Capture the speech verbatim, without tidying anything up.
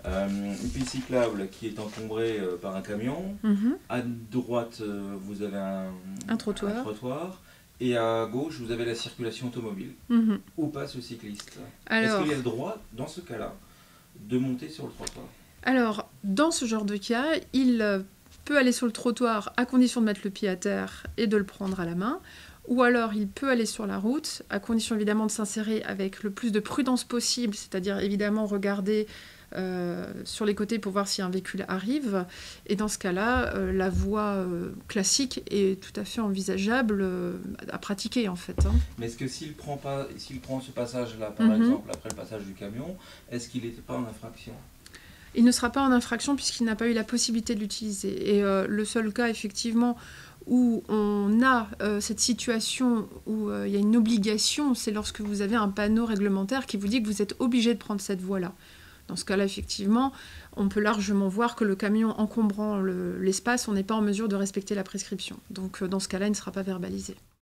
Euh, une piste cyclable qui est encombrée euh, par un camion. Mmh. À droite, euh, vous avez un, Un trottoir. un trottoir. Et à gauche, vous avez la circulation automobile. Mmh. Où passe le cycliste? Est-ce Alors, qu'il a le droit, dans ce cas-là, de monter sur le trottoir? alors, dans ce genre de cas, il euh, peut aller sur le trottoir à condition de mettre le pied à terre et de le prendre à la main. Ou alors, il peut aller sur la route, à condition évidemment de s'insérer avec le plus de prudence possible, c'est-à-dire évidemment regarder euh, sur les côtés pour voir si un véhicule arrive. Et dans ce cas-là, euh, la voie euh, classique est tout à fait envisageable euh, à pratiquer en fait, hein. Mais est-ce que s'il prend pas, s'il prend ce passage-là, par Mhm. exemple, après le passage du camion, est-ce qu'il n'était pas en infraction? Il ne sera pas en infraction puisqu'il n'a pas eu la possibilité de l'utiliser. Et euh, le seul cas, effectivement, où on a euh, cette situation où euh, il y a une obligation, c'est lorsque vous avez un panneau réglementaire qui vous dit que vous êtes obligé de prendre cette voie-là. Dans ce cas-là, effectivement, on peut largement voir que le camion encombrant le, l'espace, on n'est pas en mesure de respecter la prescription. Donc, euh, dans ce cas-là, il ne sera pas verbalisé.